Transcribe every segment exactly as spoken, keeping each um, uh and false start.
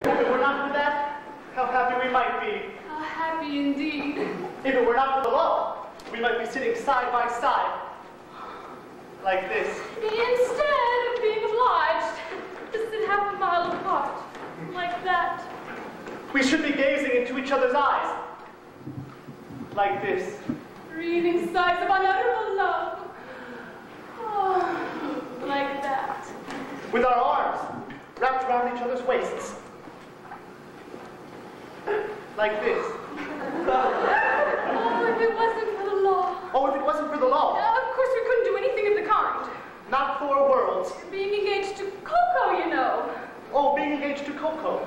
If it were not for that, how happy we might be. How happy indeed. If it were not for the law, we might be sitting side by side, like this. Instead of being obliged to sit half a mile apart, like that. We should be gazing into each other's eyes, like this. Breathing sighs of unutterable love. Oh, like that. With our arms wrapped around each other's waists, like this. Oh, if it wasn't for the law. Oh, if it wasn't for the law. Uh, of course, we couldn't do anything of the kind. Not for worlds. Being engaged to Coco, you know. Oh, being engaged to Coco.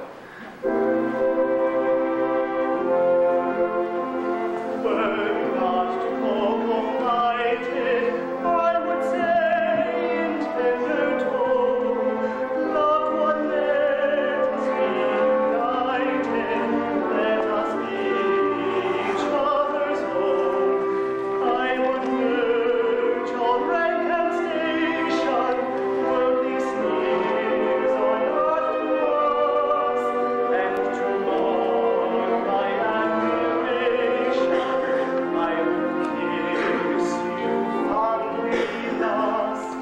Were not to Coco plighted, I would say in tender tone, loved one, let us be united, let us be each other's own. I would merge all rank and station, worldly sneers on earth to us, and to mar my admiration, I would kiss you fondly thus.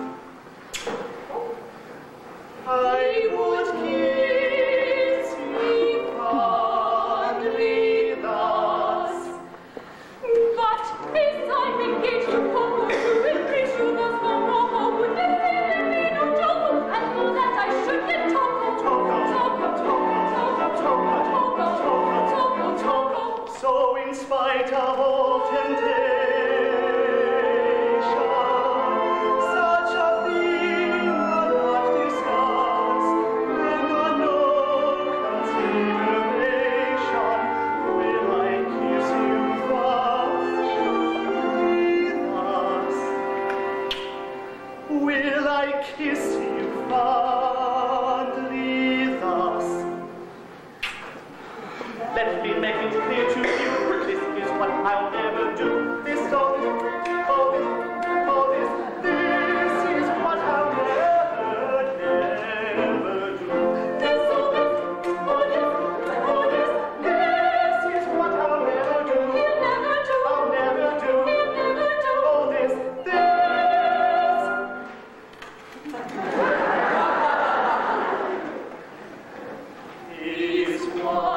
I would kiss you fondly thus. But since I'm engaged to Coco, to embrace you thus far off, would this really be no joke? And for that I should get Toco, Toco, Toco, Toco, Toco, Toco, Toco, Toco, Toco. So in spite of all temptation, such a thing I'll not discuss, and on no consideration will I kiss you fondly thus. Will I kiss you fondly thus? Let me make it clear to you, this is what I'll never do. This, oh, this, oh, this, oh, this, this is what I'll never, never do. This, oh, this, oh, this, oh, this, This is what I'll never do. he'll never do, I'll never do. he'll never do. Oh, this, this is what